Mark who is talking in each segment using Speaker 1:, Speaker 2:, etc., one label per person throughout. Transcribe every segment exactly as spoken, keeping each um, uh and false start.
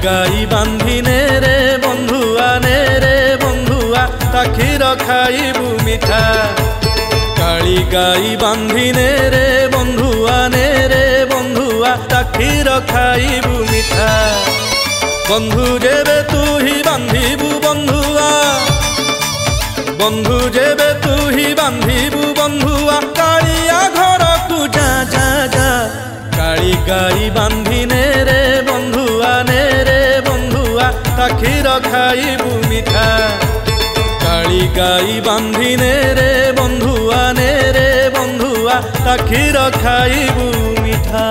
Speaker 1: गाई बांधिने रे बंधुआ ने रे बंधुआ ता क्षीर खाइबू मिठा। काली गाई बांधिने रे बंधुआ ने रे बंधुआ ता क्षीर खाइबू मिठा। बंधु जेबे तू ही बांधिबू बंधुआ बंधु जेबे तू ही बांधिबू बंधुआ कालिया घर को जा जा जा। काली गाई बांधिने रे बंधुआ ने रे बंधुआ ता क्षीर खाइबू मिठा। काली गाई बांधिने रे बंधुआ ने रे बंधुआ ता क्षीर खाइबू मिठा।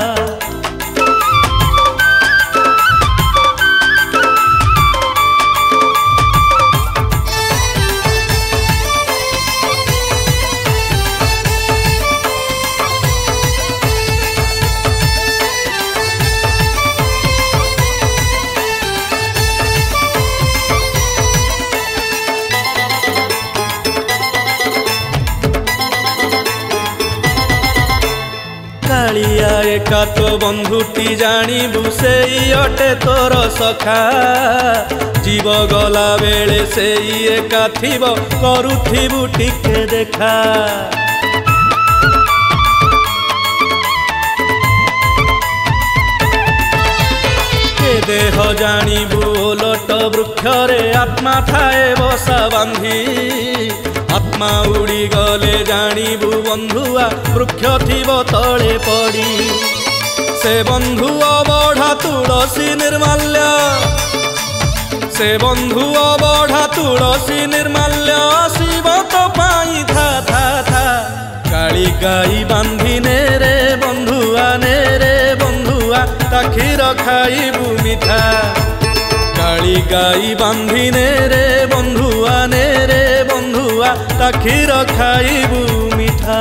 Speaker 1: कालिया एका तो बंधुटी जानिबू सेई अटे तोर सखा। जीव गला बेले सेई एका थिब करुथिबू टिके देखा। ए देह जानिबू ओलट वृक्षरे आत्मा थाए बसा बांधी। आत्मा उड़ी गले जानिबू बंधुआ वृक्ष थिब तले पड़ी। से बंधु अबढ़ा तुलसी निर्माल्य से बंधु अबढ़ा तुलसी निर्माल्य शिव तो पाई था था था। काली गाई बांधिने रे बंधुआ ने रे बंधुआ ता क्षीर खाइबू मिठा। काली गाई बांधिने रे बंधुआ ने रे बंधुआ ता क्षीर खाइबू मिठा।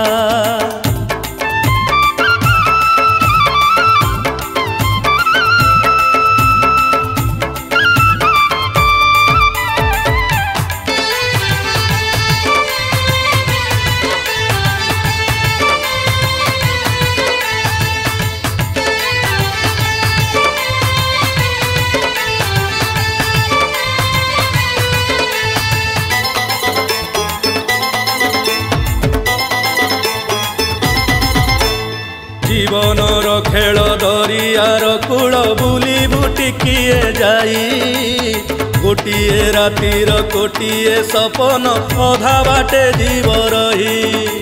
Speaker 1: जीवनर खेल दरियार कूल बुली बुटिकिए जाई। गोटिए रातिर कोटिए सपन अधा बाटे जीव रही।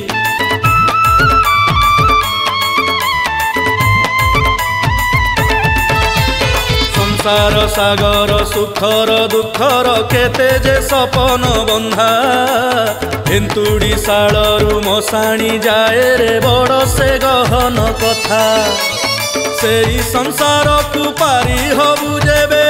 Speaker 1: संसार सागर सुखर दुखर केते जे सपन बंधा। एंतुड़ी शालरू मशाणी जाए रे बड़ से गहन कथा। सेई संसार को पारी हबू जेबे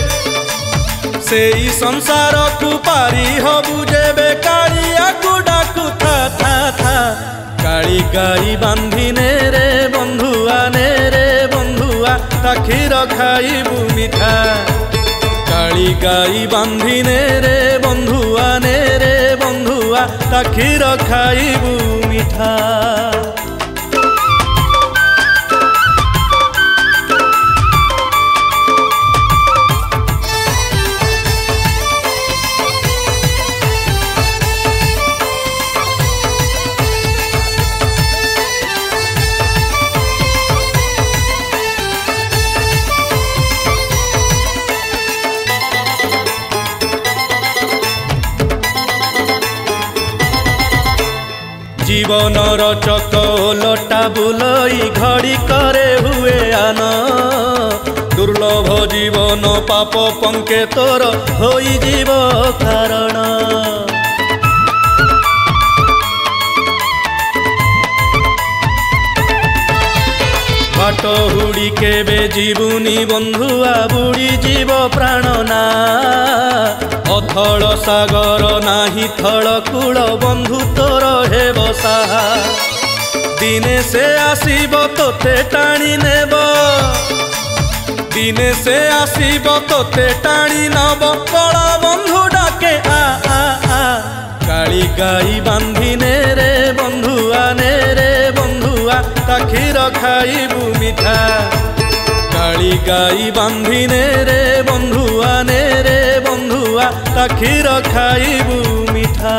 Speaker 1: सेई संसार को पारी हबू जेबे कालिया को डाकू था था था। काली गाई बांधिने रे बंधुआ ने रे बंधुआ ता क्षीर खाइबू मिठा। काली गाई बांधिने रे बंधुआ ने रे बंधुआ ता क्षीर खाइबू मिठा। जीवनर चक लटा बुलई घड़ी करे हुए आन। दुर्लभ जीवन पाप पंके तोर होई जीव कारण। बाट हुड़ी केबे जीवुनी बंधुआ बुड़ी जीव प्राण ना। अथल सागर नाही थल कूल बंधु तोर हे बसा। दिने से आसीब तोते टाणी नेब दिने से आसीब तोते टाणी नब कला बंधु डाके आ आ आ। काली गाई बांधिने रे बंधुआ ने रे बंधुआ ता क्षीर खाइबू मिठा। काली गाई बांधिने रे बंधुआ ने रे बंधुआ ता क्षीर खाइबू मिठा।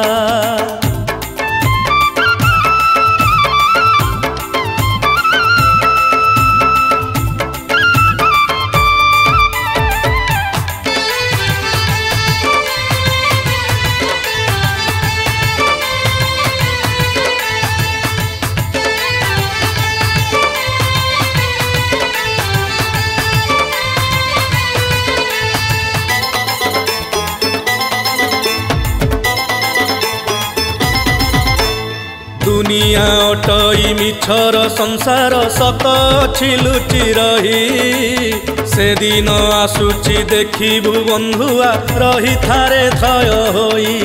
Speaker 1: दुनिया अटई मिछर संसार सत लुचि रही से दिन आसुची देखिबू बंधुआ रही थारे थय होई।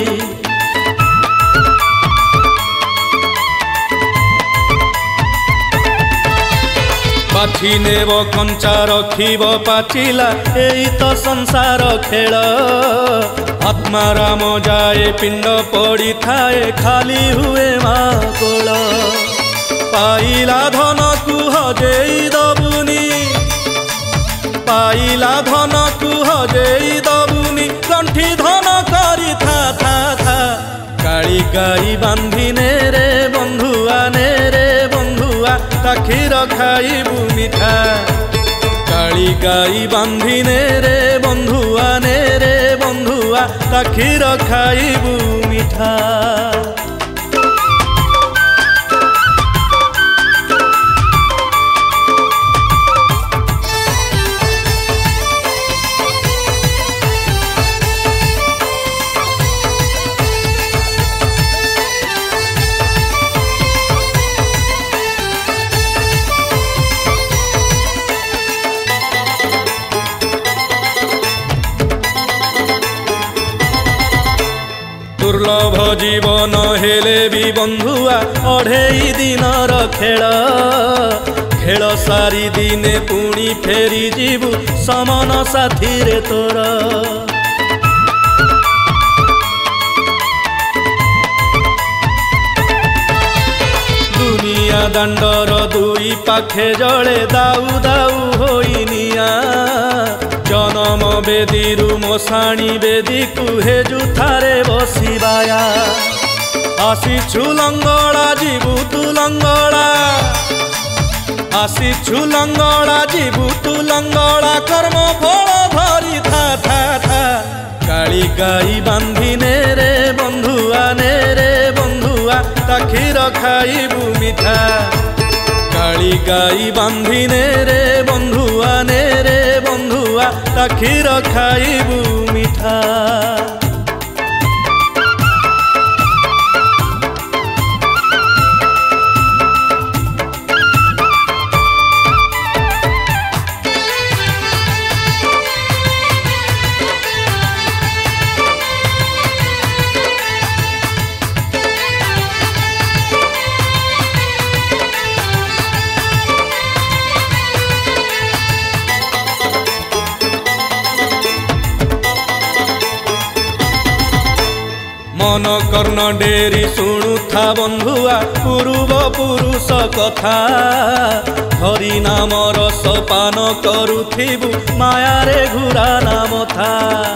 Speaker 1: बाछी नेब कंचा रखिब पाचिला एई तो संसार खेल। आत्मा राम जाए पिंड पड़ी थाए खाली हुए माँ कोल। पाइला धन कु हजेई दबुनी पाइला धन कु हजेई दबुनी कंठी धन करी था था था। काली गाई बांधिने रे बंधुआ ने रे बंधुआ ता क्षीर खाइबू मिठा। काली गाई बांधिने रे बंधुआ ने रे बंधुआ ता क्षीर खाइबू मिठा। दुर्लभ जीवन हेले भी बंधुआ अढ़ेई दिनर खेल। खेल सारी दिने पुणी फेरी जीवु समन साथी रे तोर। दुनिया दांडर दुई पाखे जले दाऊ दाऊ होई निया। जनम बेदीरु मशाणी बेदी कुहेजु थारे बसिबाया। आसिछु लंगड़ा जीवु तु लंगड़ा आसिछु लंगड़ा जीवु तु लंगड़ा कर्म फल धरी था था था। काली गाई बांधिने रे बंधुआ ने रे बंधुआ ता क्षीर खाइबू मिठा। काली गाई बांधिने रे बंधुआ ने रे बंधुआ ता क्षीर खाइबू मिठा। मन कर्ण डेरी शुणु था बंधुआ पूर्व पुरुष कथा। हरि नाम रस पान करुथिबु माया रे घुरा नाम था।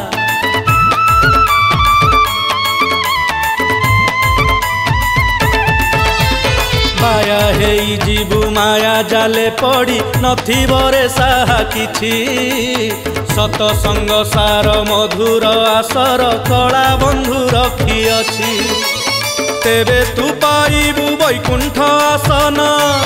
Speaker 1: माया हेई जीवु माया जाले पड़ी नथिबरे साहा किछि। सतसंग सार मधुर आसर कला बंधु रखी अछि। तेबे तू पाइबू वैकुंठ आसन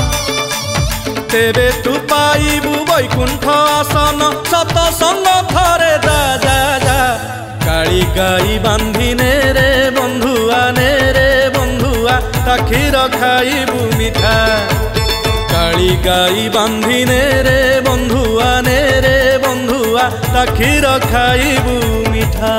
Speaker 1: तेबे तू पाइबू वैकुंठ आसन। सतसंग थरे जा जा जा। काली गाई बांधिने रे बंधुआ ने रे बंधुआ ता क्षीर खाइबू मिठा। काली गाई बांधिने रे बंधुआ ने रे बंधुआ ता क्षीर खाइबू मिठा।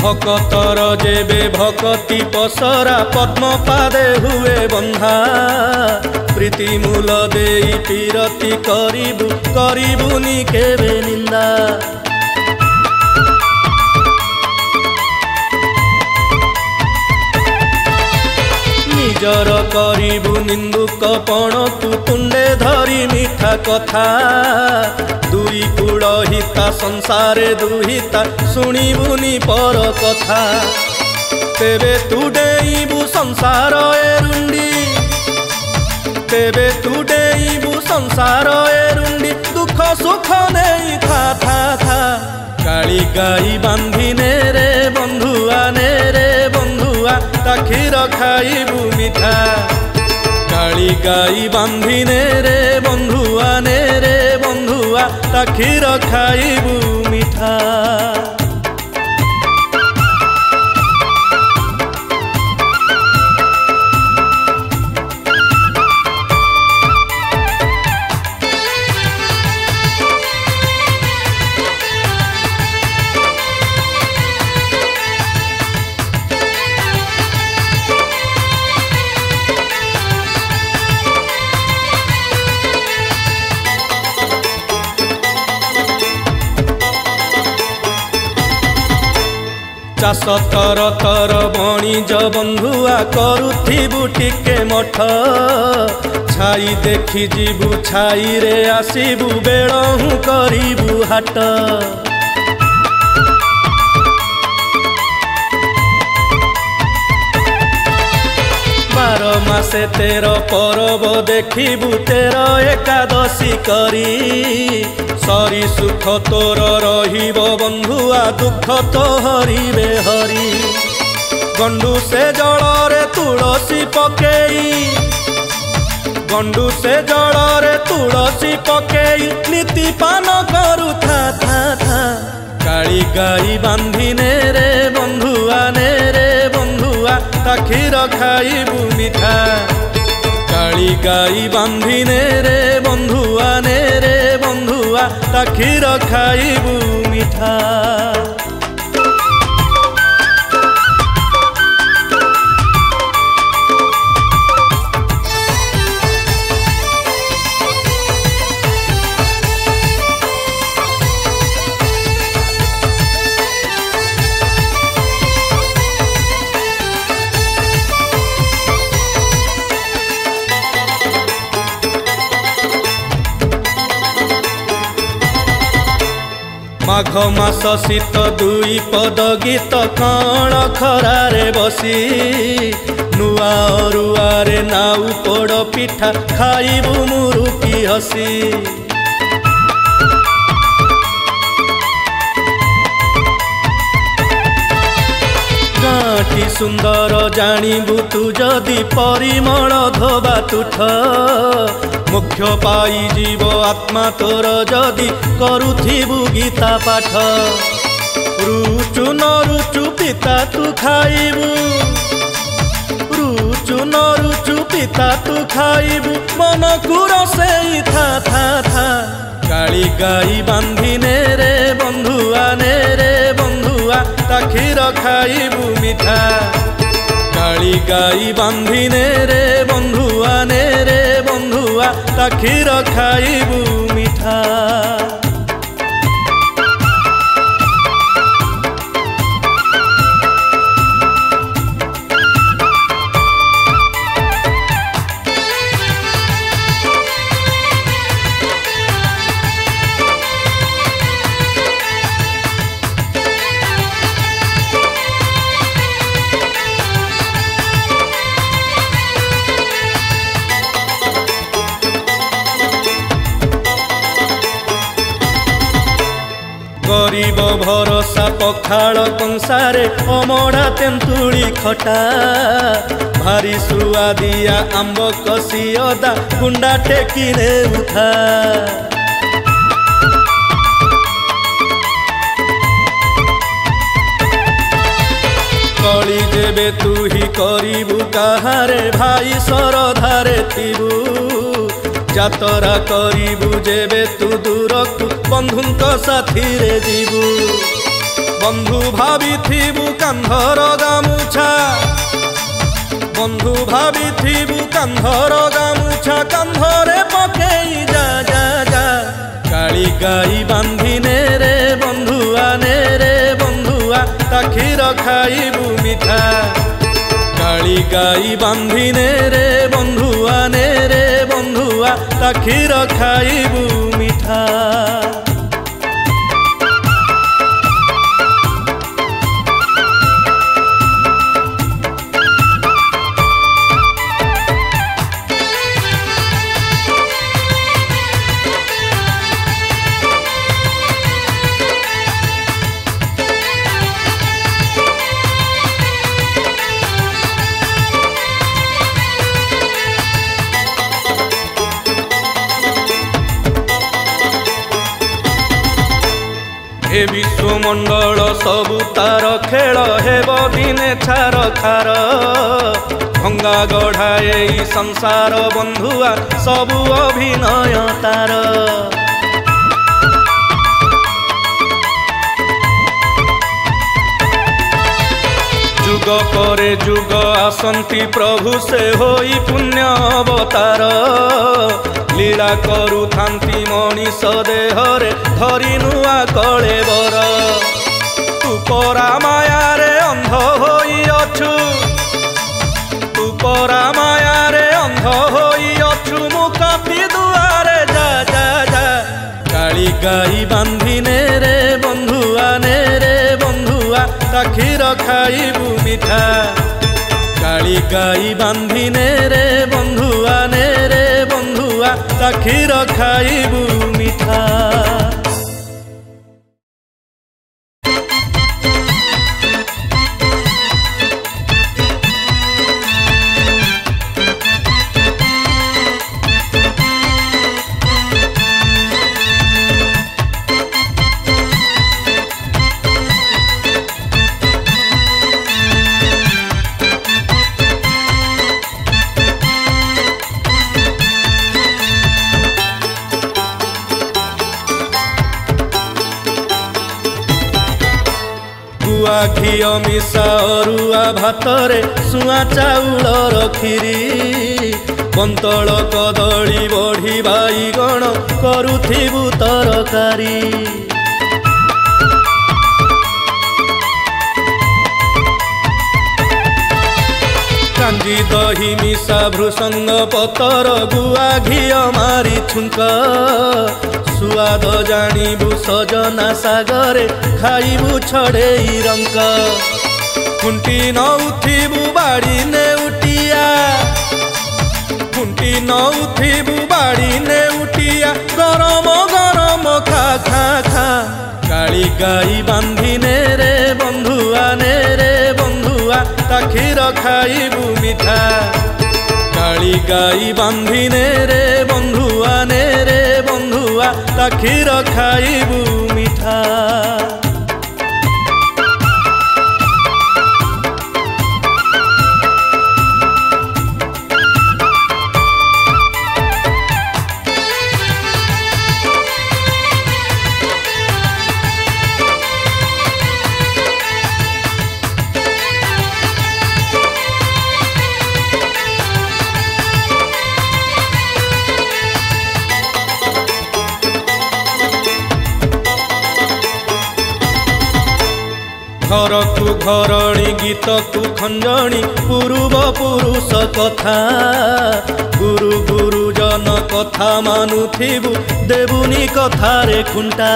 Speaker 1: भकतर जेबे भकति पसरा पद्मपादे हुए बंधा प्रीति मूल देई पीरति करिबु करिबुनी केबे निंदा निजर करिबु निंदुक पण तू तुंडे धरी मिठा कथा दुई कूड़ हिता संसारे दुहिता शुणिबुनी पर कथा तेबे तू डेइबु संसार एरुंडी तेबे तू डेइबु संसार एरुंडी दुख सुख नहीं था था था काली गाई बांधिने रे बंधुआ ने रे बंधुआ ता क्षीर खाइबु मिठा काली गाई बांधिने रे बंधुआ ने रे बंधुआ ता क्षीर खाइबु मिठा चाष तर तर बणिज बंधुआ करुथिबु टिके मठ छाई देखि जीबु छाई रे आसीबु बेलहु करिबु हाट बार मासे तेर परब देखिबु तेर एकादशी करी सरी सुख तोर रहिब बंधुआ दुख तो हरिबे हरि गंडू से जल रे तुलसी पकेई गंडू से जल रे तुलसी पकेई नीति पान करू था था था काली गाई बांधिने रे बंधुआ ने रे बंधुआ ता क्षीर खाइबु मिठा काली गाई बांधिने रे बंधुआ ने रे बंधुआ ता क्षीर खाइबु मिठा माघ मास शीत दुई पद गीत कण खरारे बसी नुआ अरुआरे नाउ पोड़ पिठा खाइबु मुरुकी हसी गाँटी सुंदर जानिबु तू जदि परिमल धोबा तुठ मुख्य पाई जीव आत्मा तोर जदि करुथिबु गीता पाठ रुचु न रुचु पिता तू खाइबु रुचु न रुचु पिता तू खाइबु मन कुर से था था था काली गाई बांधिने रे बंधुआ ने रे बंधुआ ता क्षीर खाइबु मिठा काली गाई बांधिने रे बंधुआ ने रे बंधुआ ता क्षीर खाइबु मिठा गरीब भरोसा पखाड़ कंसारे अमड़ा तेंतुली खटा भारी सुआदिया आंब कसी अदा गुंडा टेकिने उठा कली जेबे तू ही करिबु काहारे भाई सरधारे थिबु जातरा करिबु जेबे तू दूरकु बंधुंक साथी रे जीबु बंधु भाविथिबु कांधर गामुछा बंधु भाविथिबु कांधर गामुछा कांधरे पकेई जा जा जा काली गाई बांधिने रे बंधुआ ने रे बंधुआ ता क्षीर खाइबु मिठा काली गाई बांधिने रे बंधुआ ने रे बंधुआ ता क्षीर खाइबु मिठा। हे विश्वमंडल सबु तार खेल हेब दिने छार खार भंगा गढ़ाए संसार बंधुआ सबु अभिनय तार जुग परे जुग आसंती प्रभु से होई पुण्य अवतार लीला करू थांती मनीष देहरे धरी नुआ कले बर तू परा माया रे अंध होई अछु तू परा माया रे अंध होई अछु मुकाती दुआरे जा जा जा काली गाई बांधिने रे बंधुआ ने रे बंधुआ ता क्षीर खाइबु मिठा काली गाई बांधिने रे बंधुआ ने रे बंधुआ ता क्षीर खाइबु मिठा। घिओ मिशा अरुआ भातरे सुआ चाउलर खीरी बंतल कदली बढ़ी बाईगण करुथिबु तरकारी कांजी दही मिशा भृसंग पतर गुआ घिओ मारी छुंक सुआद जानिबु सजना सागरे खाइबु छड़ेई रंक खुंटी नउथिबु बाड़ी ने उटिया खुंटी नउथिबु बाड़ी ने उटिया गरम गरम खा खा खा काली गाई बांधिने रे बंधुआ ने रे बंधुआ ता क्षीर खाइबु मिठा काली गाई बांधिने रे बंधुआ ने रे बंधुआ ता क्षीर खाइबु मिठा। घर को घरणी गीत को खंजणी पूर्व पुरुष कथा गुरु गुरुजन कथा मानुथिबु देबुनी कथा रे खुंटा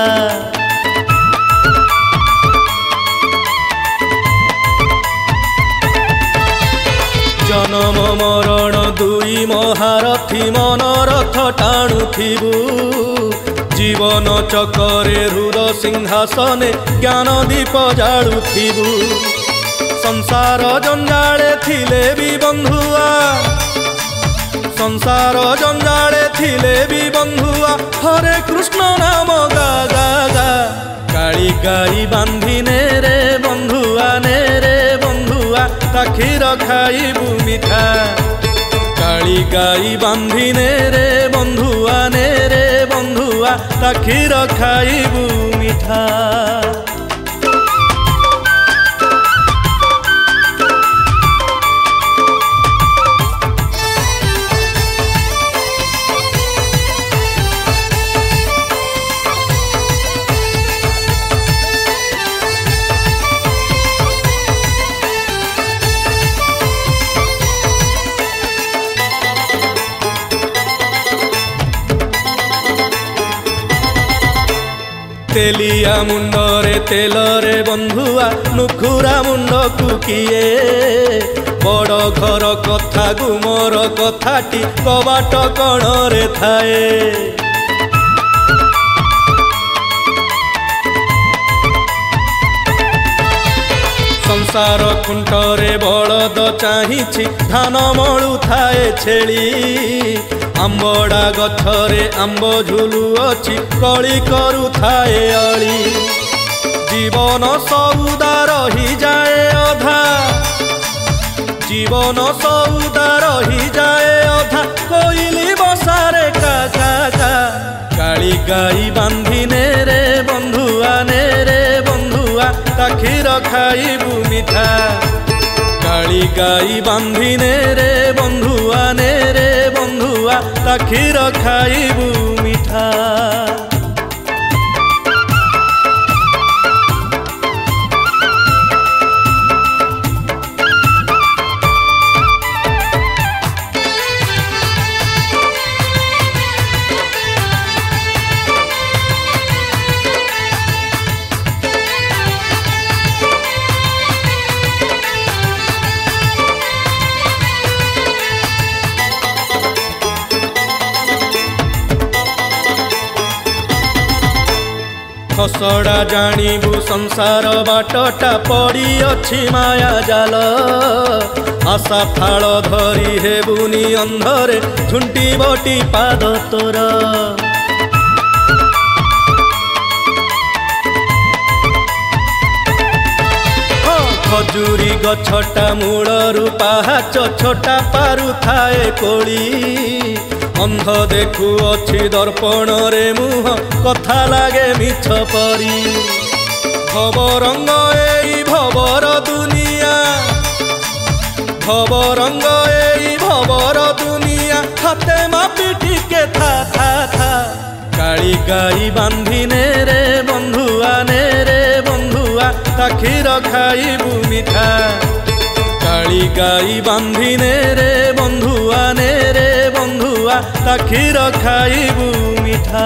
Speaker 1: जन्म मरण दुई महारथी मनरथ टाणुथिबु जीवन चक्रे रुद सिंहासने ज्ञान दीप जालुथिबु संसार जंजाले थिले भी बंधुआ संसार जंजाले थिले भी बंधुआ हरे कृष्ण नाम गा गा गा काली गाई बांधिने रे बंधुआ ने रे बंधुआ ता क्षीर खाइबु मिठा काली गाई बांधिने रे बंधुआ ने रे बंधुआ ता क्षीर खाइबु मिठा। तेलिया मुंडरे तेलरे बंधुआ नुखुरा मुंड को किए बड़ घर कथा गुमर कथाटी कबाट कणरे थाए संसार खुंटरे बलद चाहिछि धान मळु थाए छेली आंबड़ा गछरे आंब झुलु अछि कली करू थाए अली जीवन सौदा रही जाए अधा जीवन सौदा रही जाए अधा कोइली बसारे का का का काली गाई बांधिने रे बंधुआ ने रे बंधुआ ता क्षीर खाइबु मिठा काली गाई बांधिने रे बंधुआ ने रे बंधुआ ता क्षीर खाइबु मिठा। खसड़ा जानिबु संसार बाटटा पड़ी अछि माया जाल आशा थाल धरी हेबुनी अंधरे झुंटी बटी पाद तोर खजूरी गछटा मूलरू पाहाच छोटा पारु थाए कोली अंध देखु अछि दर्पण रे मुह कथा लागे मिछ परी भवरंग एई भवर दुनिया भवरंग एई भवर दुनिया हाथे मापिटी के था था था काली गाई बांधिने रे बंधुआ ने रे बंधुआ ता क्षीर खाइबु मिठा काली गाई बांधिने रे बंधुआ ने रे बंधुआ ता क्षीर खाइबु मिठा।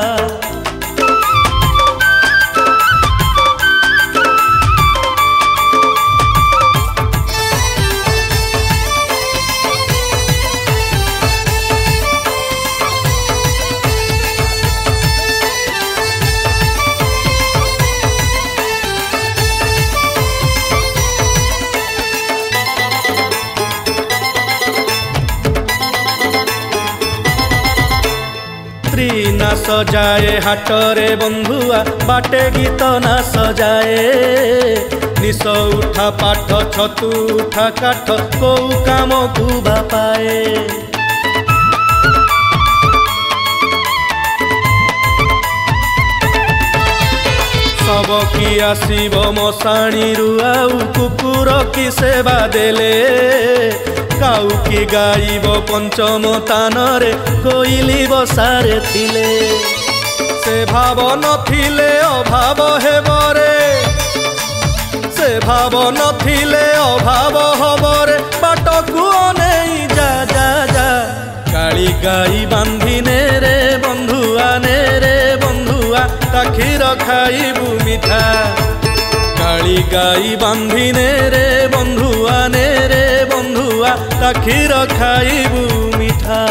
Speaker 1: ना सजाए हाटरे बंधुआ बाटे गीत ना सजाए निश उठा पाठ छतु उठा काठ कौ काम को बापाए सब कि आसीब मशाणी आउ कुकुर कि सेवा देले काउ कि गाइब पंचम तानरे कोइली बसारे थिले से भाव नथिले अभाव हेबरे से भाव नथिले अभाव हबरे बाटकु अनेई जा जा जा काली गाई बांधिने रे बंधुआ ने रे बंधुआ ता क्षीर खाइबु मिठा काली गाई बांधिने रे बंधुआ ने रे बंधुआ ता क्षीर खाइबु मिठा।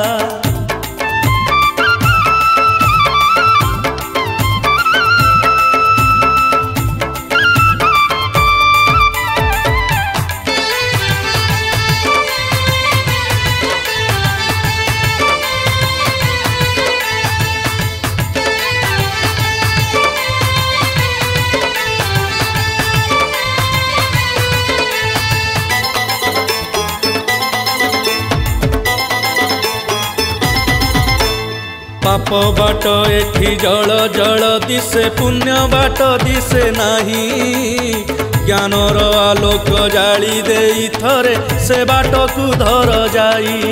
Speaker 1: पाप बाट एठी जल जल दिसे पुण्य बाट दिसे नाही ज्ञानर आलोक जाली देई थरे से बाट को धर जाई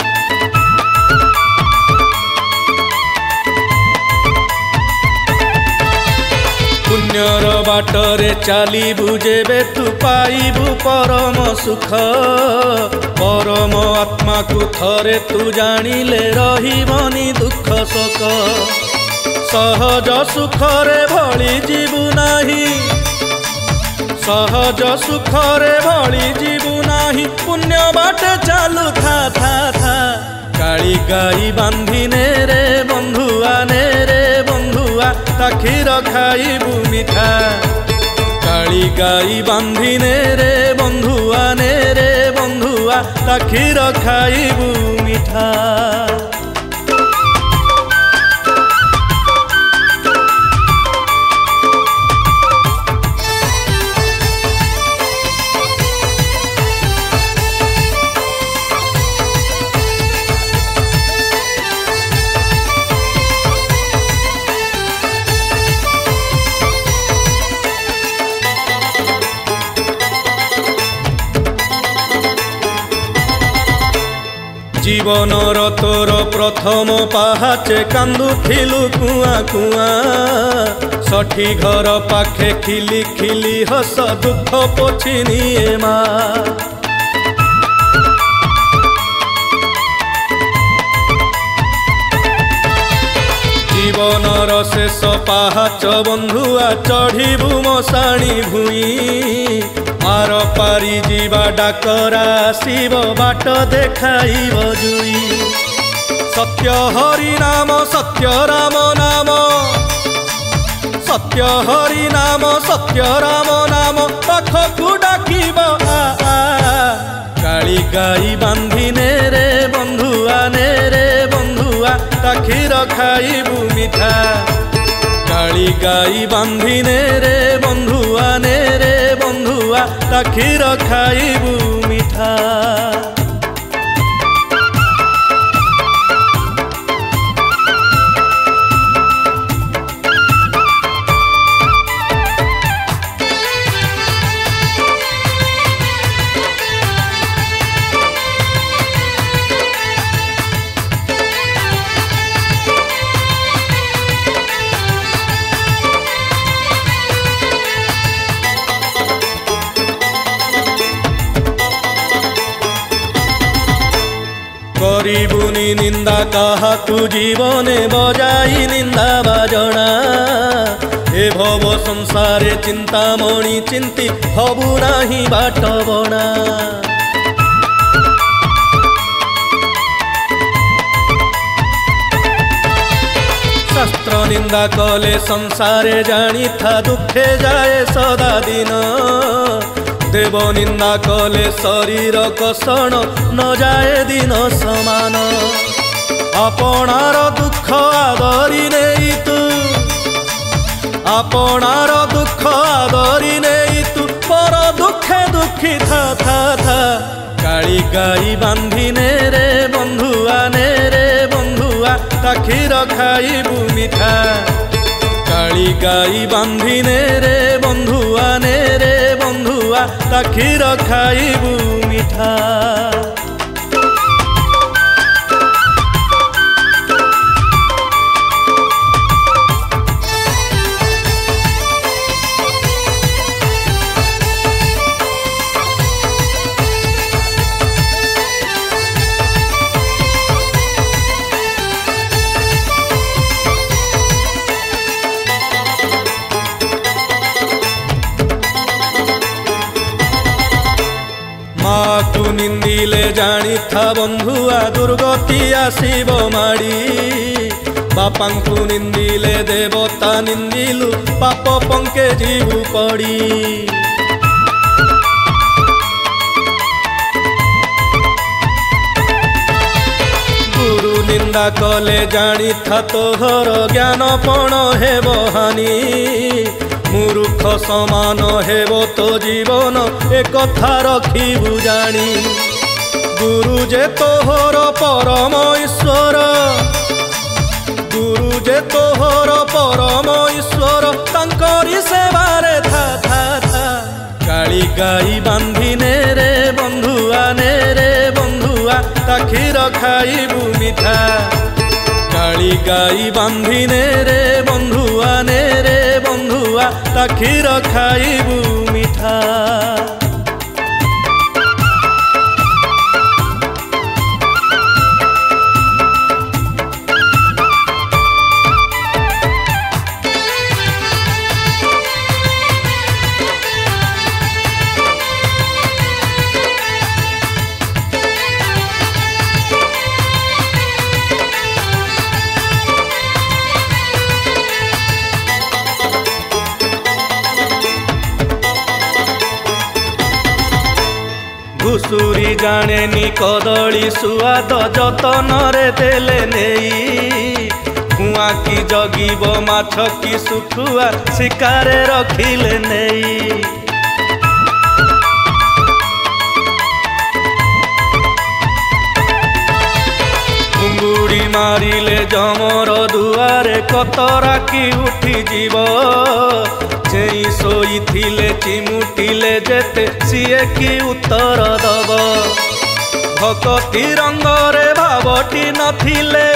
Speaker 1: पुण्यर बाटरे चालिबु जेबे तू पाइबु परम सुख परम आत्मा को थरे तू जानिले रहिबनी दुख शोक सहज सुखरे भली जीवु नाही सहज सुखरे भली जीवु नाही पुण्य बाटे चालू था था था काली गाई बांधिने रे बंधुआ ने रे बंधुआ ता क्षीर खाइबु मिठा काली गाई बांधिने रे बंधुआ ने रे बंधुआ ता क्षीर खाइबु मिठा। जीवनर तोर प्रथम पाहाचे कांदुथिलु कुआ कुआ सठी घर पाखे खिली खिली हस दुख पोछिनिए मा जीवनर शेष पाहाच बंधुआ चढ़िबु मशाणी भूई आर पारी जीवा डाकरा शिव बाट देखाइब जुई सत्य हरि नाम सत्य राम नाम सत्य हरि नाम सत्य राम नाम पाखकु डाकिब आ आ काली गाई बांधिने रे बंधुआ ने रे बंधुआ ता क्षीर खाइबु मिठा काली गाई बांधिने रे बंधुआ ने रे बंधुआ ता क्षीर खाइबु मिठा। करिबुनी निंदा काहाकु जीवने बजाई निंदा बाजना ए भव संसारे चिंतामणि चिंती हबु नाही बाट बणा शास्त्र निंदा कले संसारे जानी था दुखे जाए सदा दिन देव निंदा कले शरीर कषण न जाए दिन समान आपणार दुख आदरी नहीं तू आपणार दुख आदरी नहीं तू पर दुखे दुखी था था था काली गाई बांधिने रे बंधुआ ने रे बंधुआ ता क्षीर खाइबु मिठा काली गाई बांधिने रे बंधुआ ने रे बंधुआ ता क्षीर खाइबु मिठा। माकु निंदिले जानी था बंधुआ दुर्गति आसीब माड़ी बापांकु निंदिले देवता निंदिलु पाप पंके जीवु पड़ी गुरु निंदा कले जानी था तोहर ज्ञान पण हेब हानि मूर्ख समान हेबो तो जीवन एक कथा रखिबु जानी गुरु जे तोहर परम ईश्वर गुरु जे तोहर परम ईश्वर तांकरी सेवारे था था था काली गाई बांधिने रे बंधुआ ने रे बंधुआ ता क्षीर खाइबु मिठा काली गाई बांधिने रे बंधुआ ने रे बंधुआ ता क्षीर खाइबु मिठा। घुसुरी जानेनी कदली सुआद जतन रे देले नेई कुआ की जगिब माछ की सुखुआ शिकारे रखिले नेई। घुंगुड़ी मारिले जमर दुआरे कतरा की उठी जीव चेई सोई थिले चिमुटिले जेते सिए की उत्तर दब भक्ति रंगरे भावटी नथिले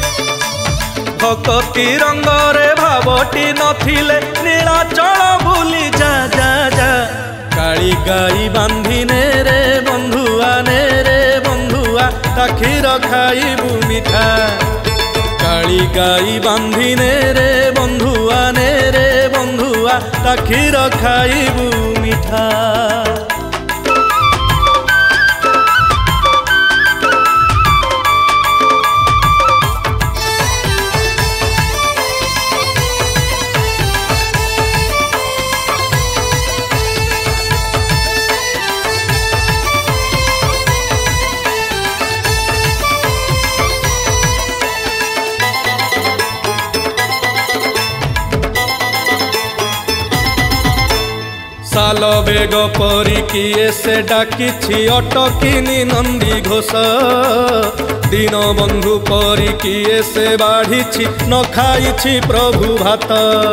Speaker 1: भक्ति रंगरे भावटी नथिले नीलाचल भूली जा जा जा काली गाई बांधिने रे बंधुआ ने रे बंधुआ ता क्षीर खाइबू मिठा काली गाई बांधिने रे बंधुआ ने रे बंधुआ ता क्षीर खाइबू मिठा। साल बेग परी किए से डाकिछि अटकिनी नंदी घोष दीन बंधु परी किए से बाढ़िछि न खाइछि प्रभु भात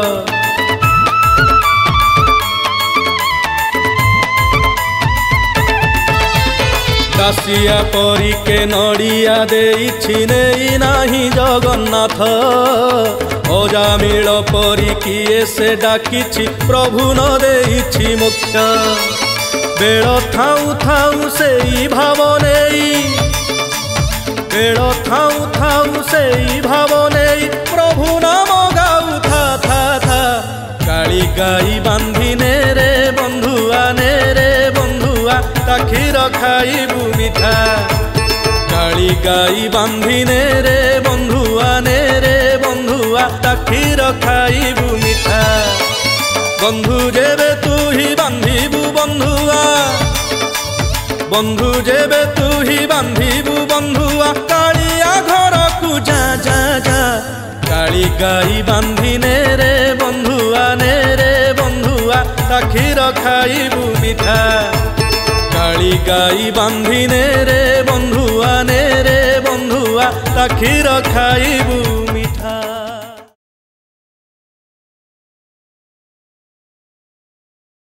Speaker 1: दासिया परी के नड़िया देइछि नेई नाही जगन्नाथ अजामिल परी किए से डाकिछि प्रभु न देइछि मोक्ष बेल थाऊ थाऊ सेई भाव नेई बेल थाऊ थाऊ सेई भाव नेई प्रभु नाम गाऊ था था था काली गाई बांधिने रे बंधुआ ने रे बंधुआ ता क्षीर खाइबू मिठा काली गाई बांधिने रे बंधुआ ने रे बंधुआ ता क्षीर खाइबू मिठा बंधु जेबे तू ही बांधिबू बंधुआ बंधु जेबे तू ही बांधिबू बंधुआ कालिया घर को जा जा जा काली गाई बांधिने रे बंधुआ ने रे बंधुआ ता क्षीर खाइबू मिठा काली गाई बांधिने रे बंधुआ ने रे बंधुआ ता क्षीर खाइबू मिठा।